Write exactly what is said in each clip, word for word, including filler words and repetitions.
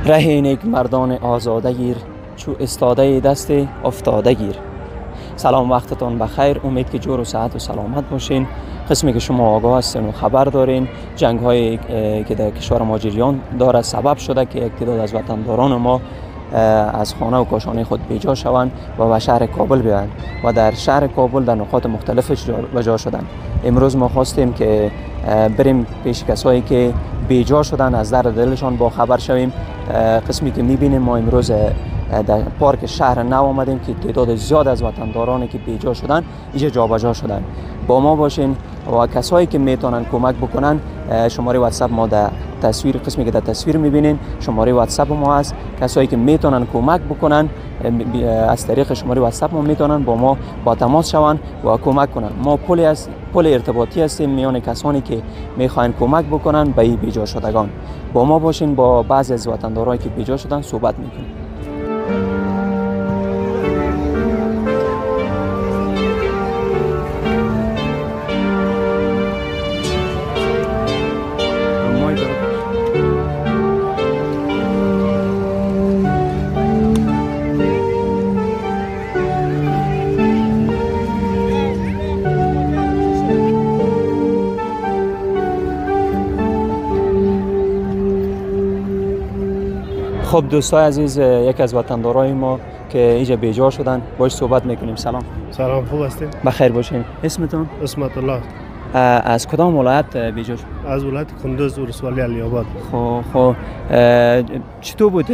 ره نیک مردان آزاده گیر، چو استاده دست افتاده گیر. سلام، وقتتون بخیر. امید که جور و صحت و سلامت باشین. قسمی که شما آگاه هستین و خبر دارین، جنگ هایی که در کشور ما جریان داره سبب شده که یک تعداد از وطنداران ما از خانه و کاشانه خود بیجا شوند و به شهر کابل بیایند و در شهر کابل در نقاط مختلف بجا شدند. امروز ما خواستیم که بریم پیش کسایی که بیجا شدن، از درد دلشان با خبر شویم. قسمی که میبینیم ما امروز در پارک شهر نو آمدیم که تعداد زیاد از وطندارانی که بیجا شدن اینجا جابجا شدن. با ما باشین و کسایی که میتونن کمک بکنن، شماره واتساپ ما در تصویر، قسمی که در تصویر میبینین شماره واتساپ ما هست. کسایی که میتونن کمک بکنن از طریق شماره واتساپ ما میتونن با ما با تماس شوند و کمک کنن. ما پلی از پل ارتباطی هستیم میان کسانی که میخواین کمک بکنن به این بیجا شدگان. با ما باشین، با بعضی از وطندارایی که بیجا شدن صحبت میکنیم. خب دوستای عزیز، یک از وطندارای ما که اینجا بیجا شدن باش صحبت میکنیم. سلام. سلام، خوب هستین؟ بخیر باشین. اسمتون؟ اسمت الله. از کدام ولایت بیجا شد؟ از ولایت کندوز، ولسوالی علی آباد. خب خب چطور بود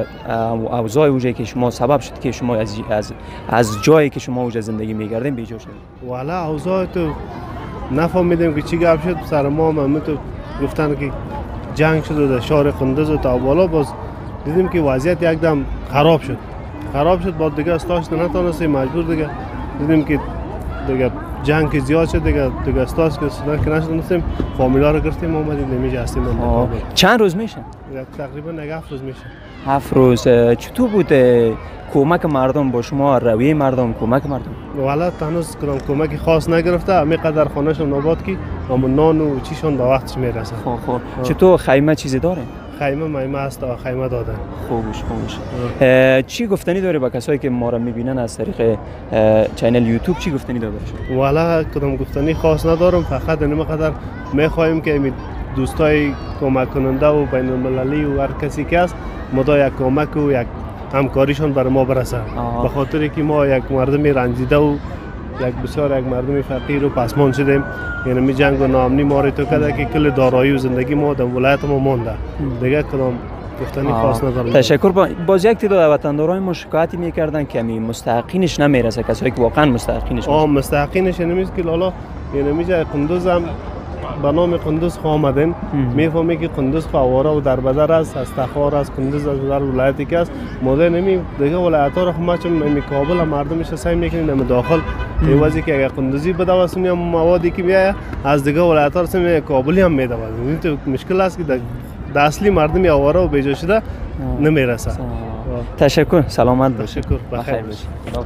اوضاع اونجا که شما سبب شد که شما از از از جایی که شما اونجا زندگی می‌کردین بیجا شدین؟ والا اوضاع تو نفهمیدیم که چی گپ شد. سر ما هم تو گفتن که جنگ شد در شهر کندوز و تا بالا. باز دیدیم که وضعیت یکدم خراب شد. خراب شد بعد دیگه استاش نتونستیم، مجبور دیگه دیدیم که دیگه جنگ که زیاد شد، دیگه دیگه استاش که سنا که نشدیم، فامیلا رو گرفتیم اومدیم نمیشه هستیم. چند روز میشه؟ تقریبا هفت روز میشه. هفت روز. چطور بود کمک مردم با شما، رویه مردم، کمک مردم؟ والا هنوز کدام کمکی خاص نگرفته. همین قدر خانهشون ناباد کی، اما نان و چیشون به وقتش میرسه. خب خب چطور خیمه چیزی داره؟ خیمه مایمه است، خیمه دادن. خوبش خوبش. چی گفتنی داری با کسایی که ما را میبینن از طریق چینل یوتیوب؟ چی گفتنی داری؟ والا کدام گفتنی خاص ندارم، فقط اینم قدر میخوایم که دوستای کمک کننده و بین المللی و هر کسی که است مدا یک کمک و یک همکاریشون برای ما برسه. به خاطر که ما یک مردمی رنجیده و یک بسیار یک مردمی فقیر و پسماند شدیم. یعنی می جنگ و ناامنی ما رو تو کرده که کل دارایی و زندگی ما در ولایت ما مونده. دیگه کدام گفتنی خاص ندارم. تشکر. باز یک تعداد وطندارای ما شکایتی میکردن که می مستحقینش نمیرسه، کسایی که واقعا مستحقینش آه مستحقینش نمیست که لالا. یعنی میجا قندوز هم به نام قندوز خو آمدن، میفهمی که قندوز فواره و در بدر است، از تخار است، قندوز از در ولایتی که است ماده نمی دیگه ولایت ها رو خما چون نمی کابل مردمش سعی میکنین نمی داخل ایوازی که اگر قندوزی بدواسونی هم موادی که میایه از دیگه ولایت ها رسمی کابلی هم میدوازن. این تو مشکل است که در اصلی مردمی آواره و بیجا شده نمیرسه. تشکر. سلامت باش. تشکر. بخیر باش.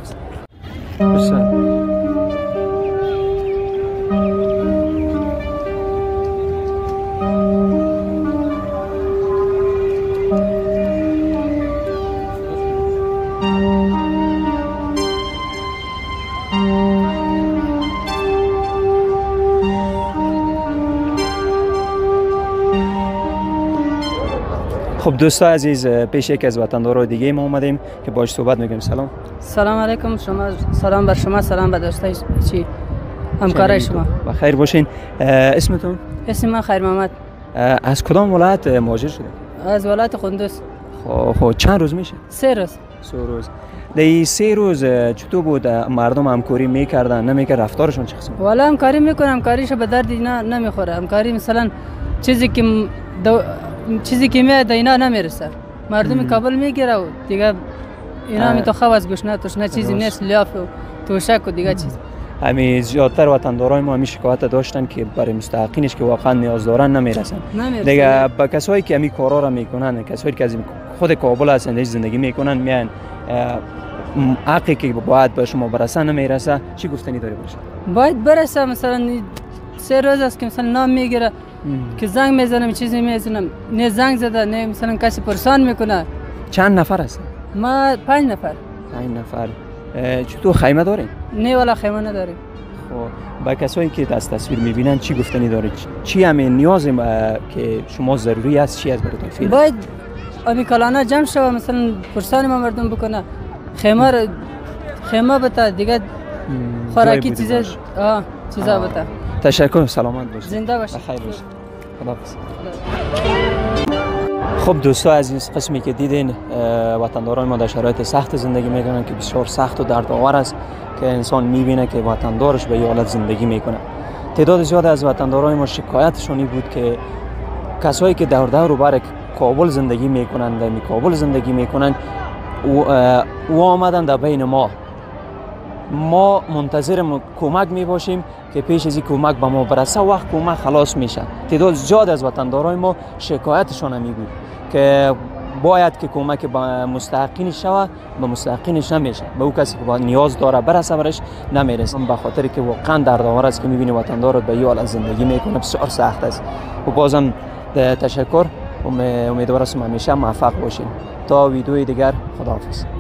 خب دوستان عزیز، پیش یک از وطندارای دیگه ما اومدیم که باهاش صحبت میکنیم. سلام. سلام علیکم. شما سلام بر شما، سلام به دوستای چی همکارای شما. بخیر باشین. اسمتون؟ اسم من خیر محمد. از کدام ولایت مهاجر شدید؟ از ولایت قندوز. خب خب چند روز میشه؟ سه روز. سه روز. در این سه روز چطور بود؟ مردم همکاری میکردن نمیکرد؟ رفتارشون چه قسم؟ والا همکاری میکنن، همکاریش به درد اینا نمیخوره. همکاری مثلا چیزی که دو... چیزی که میاد اینا نمیرسه. مردم کابل میگیره و دیگه اینا می تو خواص گوش نه توش نه چیزی نیست، لیاف و توشک و دیگه چیز. همین زیادتر وطندارای ما همین شکایت داشتن که برای مستحقینش که واقعا نیاز دارن نمیرسن. دیگه با کسایی که همین کارا را میکنن، کسایی که از خود کابل هستن زندگی میکنن، میان حقی که باید به شما برسه نمیرسه. چی گفتنی داری باشه؟ باید برسه. مثلا سه روز است که مثلا نام میگیره که زنگ میزنم چیزی میزنم نه زنگ زده نه مثلا کسی پرسان میکنه. چند نفر هستین؟ ما پنج نفر. پنج نفر. چطور خیمه دارین؟ نه والا خیمه نداریم. خب با کسایی که دست تصویر میبینن چی گفتنی داره؟ چی همه نیاز که شما ضروری است چی از براتون فعلا؟ باید آبی کلانه جمع شوه مثلا پرسان ما مردم بکنه خیمه رو خیمه بتا دیگه خوراکی چیزا آه چیزا بتا. تشکر سلامت باشید. زنده باشید. بخیر باشید. خداحافظ. خب دوستا عزیز قسمی که دیدین وطنداران ما در شرایط سخت زندگی میکنن که بسیار سخت و دردآور است که انسان میبینه که وطندارش به این حالت زندگی میکنه. تعداد زیاد از وطنداران ما شکایتشون بود که کسایی که دور دور و بر کابل زندگی میکنن در کابل زندگی میکنن او آمدن در بین ما ما منتظر کمک می باشیم که پیش از این کمک به ما برسه وقت کمک خلاص میشه. تعداد زیاد از وطندارای ما شکایتشون می بود که باید که کمک به مستحقینش شود به مستحقینش نمیشه، به او کسی که با نیاز داره برسه برش نمیرسه، به خاطر که واقعا دردآور است که میبینی وطندار به این حال زندگی میکنه بسیار سخت است. و بازم تشکر، امیدوارم همیشه موفق باشین. تا ویدیوی دیگر خداحافظ.